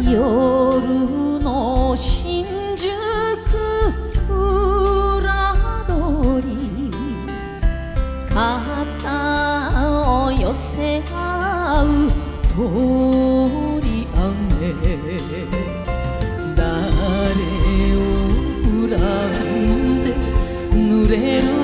夜の新宿裏通り肩を寄せ合う通り雨誰を恨んで濡れる